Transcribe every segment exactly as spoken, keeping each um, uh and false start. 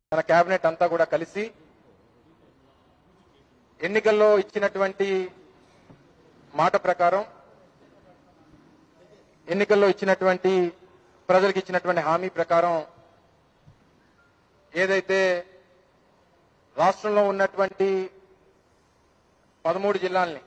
తన కేబినెట్ అంతా కూడా కలిసి ఎన్నికల్లో ఇచ్చినటువంటి మాట ప్రకారం ఎన్నికల్లో ఇచ్చినటువంటి ప్రజలకు ఇచ్చినటువంటి హామీ ప్రకారం ఏదైతే రాష్ట్రంలో ఉన్నటువంటి పదమూడు జిల్లాల్ని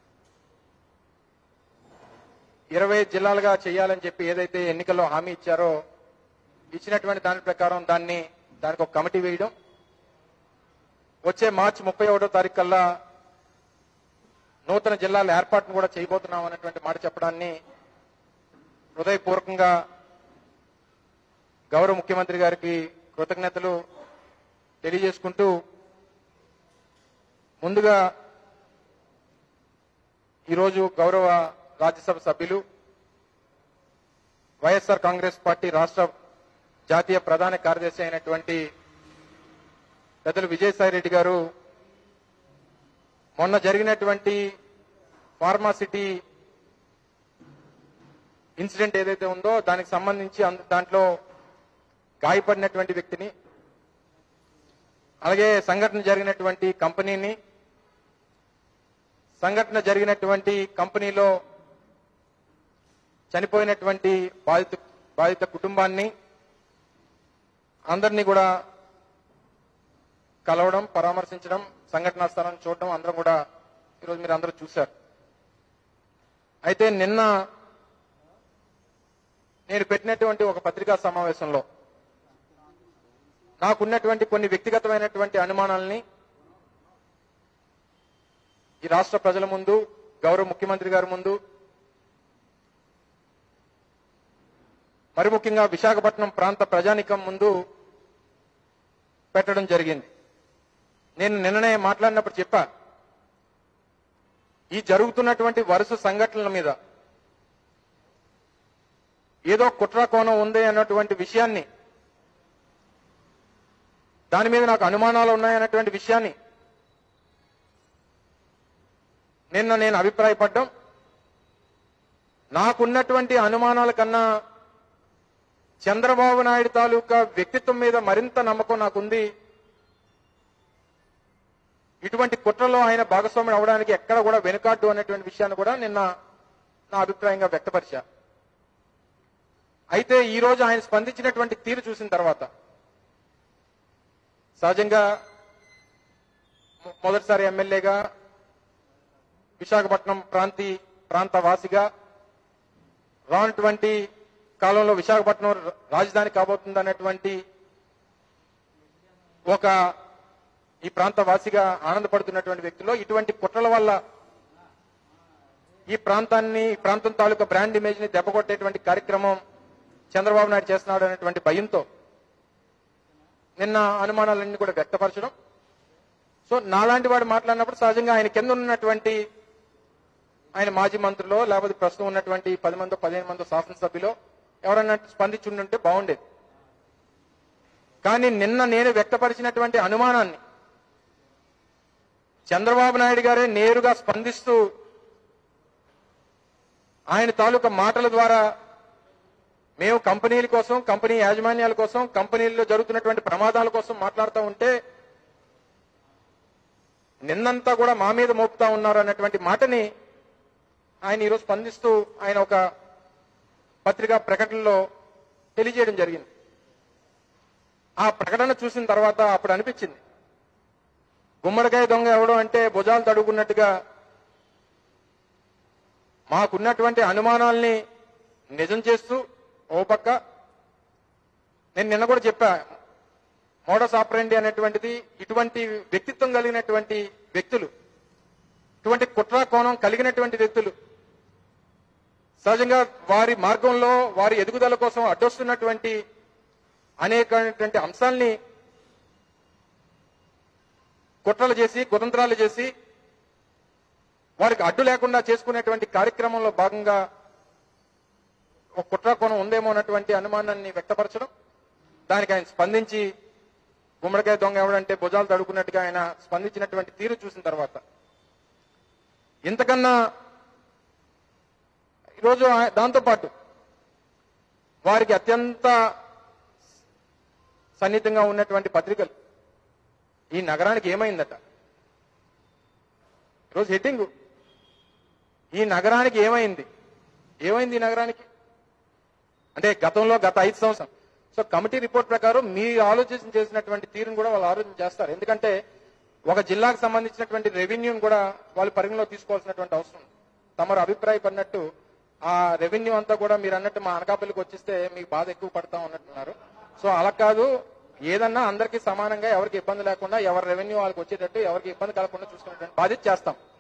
ఇరవై జిల్లాలుగా చేయాలని చెప్పి ఏదైతే ఎన్నికల్లో హామీ ఇచ్చారో ఇచ్చినటువంటి దాని ప్రకారం దాన్ని దానికి ఒక కమిటీ వేయడం వచ్చే మార్చి ముప్పై ఒకటో తారీఖు కల్లా నూతన జిల్లాల ఏర్పాటును కూడా చేయబోతున్నాం అన్నటువంటి మాట చెప్పడాన్ని హృదయపూర్వకంగా గౌరవ ముఖ్యమంత్రి గారికి కృతజ్ఞతలు తెలియజేసుకుంటూ ముందుగా ఈరోజు గౌరవ రాజ్యసభ సభ్యులు వైఎస్ఆర్ కాంగ్రెస్ పార్టీ రాష్ట్ర జాతీయ ప్రధాన కార్యదర్శి అయినటువంటి పెద్దలు విజయసాయి రెడ్డి గారు మొన్న జరిగినటువంటి ఫార్మాసిటీ ఇన్సిడెంట్ ఏదైతే ఉందో దానికి సంబంధించి దాంట్లో గాయపడినటువంటి వ్యక్తిని అలాగే సంఘటన జరిగినటువంటి కంపెనీని సంఘటన జరిగినటువంటి కంపెనీలో చనిపోయినటువంటి బాధిత బాధిత కుటుంబాన్ని అందరినీ కూడా కలవడం పరామర్శించడం సంఘటనా స్థలాన్ని చూడడం అందరం కూడా ఈరోజు మీరు అందరూ చూశారు. అయితే నిన్న నేను పెట్టినటువంటి ఒక పత్రికా సమావేశంలో నాకున్నటువంటి కొన్ని వ్యక్తిగతమైనటువంటి అనుమానాలని ఈ రాష్ట్ర ప్రజల ముందు గౌరవ ముఖ్యమంత్రి గారి ముందు మరి ముఖ్యంగా విశాఖపట్నం ప్రాంత ప్రజానికం ముందు పెట్టడం జరిగింది. నేను నిన్ననే మాట్లాడినప్పుడు చెప్పా ఈ జరుగుతున్నటువంటి వరుస సంఘటనల మీద ఏదో కుట్ర కోణం ఉంది అన్నటువంటి విషయాన్ని దాని మీద నాకు అనుమానాలు ఉన్నాయన్నటువంటి విషయాన్ని నిన్న నేను అభిప్రాయపడ్డం నాకున్నటువంటి అనుమానాల కన్నా చంద్రబాబు నాయుడు తాలూకా వ్యక్తిత్వం మీద మరింత నమ్మకం నాకుంది. ఇటువంటి కుట్రలో ఆయన భాగస్వామ్యం అవడానికి ఎక్కడ కూడా వెనుకాడ్డు అనేటువంటి విషయాన్ని కూడా నిన్న నా అభిప్రాయంగా వ్యక్తపరిచా. అయితే ఈ రోజు ఆయన స్పందించినటువంటి తీరు చూసిన తర్వాత సహజంగా మొదటిసారి ఎమ్మెల్యేగా విశాఖపట్నం ప్రాంతి ప్రాంత వాసిగా రానటువంటి కాలంలో విశాఖపట్నం రాజధాని కాబోతుంది అనేటువంటి ఒక ఈ ప్రాంత వాసిగా ఆనందపడుతున్నటువంటి వ్యక్తిలో ఇటువంటి కుట్రల వల్ల ఈ ప్రాంతాన్ని ఈ ప్రాంతం తాలూకా బ్రాండ్ ఇమేజ్ ని దెబ్బకొట్టేటువంటి కార్యక్రమం చంద్రబాబు నాయుడు చేస్తున్నాడు అనేటువంటి భయంతో నిన్న అనుమానాలన్నీ కూడా వ్యక్తపరచడం. సో నాలాంటి వాడు మాట్లాడినప్పుడు సహజంగా ఆయన కింద ఉన్నటువంటి ఆయన మాజీ మంత్రులు లేకపోతే ప్రస్తుతం ఉన్నటువంటి పది మంది పదిహేను మంది శాసనసభ్యులు ఎవరన్నా స్పందించుంటే బాగుండేది. కానీ నిన్న నేను వ్యక్తపరిచినటువంటి అనుమానాన్ని చంద్రబాబు నాయుడు గారే నేరుగా స్పందిస్తూ ఆయన తాలూకా మాటల ద్వారా మేము కంపెనీల కోసం కంపెనీ యాజమాన్యాల కోసం కంపెనీల్లో జరుగుతున్నటువంటి ప్రమాదాల కోసం మాట్లాడుతూ ఉంటే నిన్నంతా కూడా మా మీద మోపుతా ఉన్నారు అన్నటువంటి మాటని ఆయన ఈరోజు స్పందిస్తూ ఆయన ఒక పత్రికా ప్రకటనలో తెలియజేయడం జరిగింది. ఆ ప్రకటన చూసిన తర్వాత అప్పుడు అనిపించింది గుమ్మడికాయ దొంగ ఎవడో అంటే భుజాలు తడుగున్నట్టుగా మాకున్నటువంటి అనుమానాల్ని నిజం చేస్తూ ఓ పక్క నేను నిన్న కూడా చెప్పా మోడస్ ఆపరెండి అనేటువంటిది ఇటువంటి వ్యక్తిత్వం కలిగినటువంటి వ్యక్తులు ఇటువంటి కుట్ర కోణం కలిగినటువంటి వ్యక్తులు సహజంగా వారి మార్గంలో వారి ఎదుగుదల కోసం అడ్డొస్తున్నటువంటి అనేకటువంటి అంశాల్ని కుట్రలు చేసి కుతంత్రాలు చేసి వారికి అడ్డు లేకుండా చేసుకునేటువంటి కార్యక్రమంలో భాగంగా ఒక కుట్ర కోణం ఉందేమో అన్నటువంటి అనుమానాన్ని వ్యక్తపరచడం దానికి ఆయన స్పందించి గుమ్మడికాయ దొంగ ఎవడంటే భుజాలు తడుకున్నట్టుగా ఆయన స్పందించినటువంటి తీరు చూసిన తర్వాత ఇంతకన్నా ఈరోజు దాంతోపాటు వారికి అత్యంత సన్నిహితంగా ఉన్నటువంటి పత్రికలు ఈ నగరానికి ఏమైందట ఈరోజు హెడ్డింగ్ ఈ నగరానికి ఏమైంది ఏమైంది ఈ నగరానికి అంటే గతంలో గత ఐదు సంవత్సరం సో కమిటీ రిపోర్ట్ ప్రకారం మీ ఆలోచన చేసినటువంటి తీరును కూడా వాళ్ళు ఆలోచన చేస్తారు ఎందుకంటే ఒక జిల్లాకు సంబంధించినటువంటి రెవెన్యూని కూడా వాళ్ళు పరిగణలో తీసుకోవాల్సినటువంటి అవసరం ఉంది తమరు అభిప్రాయపడినట్టు ఆ రెవెన్యూ అంతా కూడా మీరు అన్నట్టు మా అనకాపల్లికి వచ్చిస్తే మీకు బాధ ఎక్కువ పడతాం అన్నట్టున్నారు సో అలా కాదు ఏదన్నా అందరికీ సమానంగా ఎవరికి ఇబ్బంది లేకుండా ఎవరి రెవెన్యూ వాళ్ళకి వచ్చేటట్టు ఎవరికి ఇబ్బంది కలగకుండా చూసుకునేటువంటి బాధ్యత చేస్తాం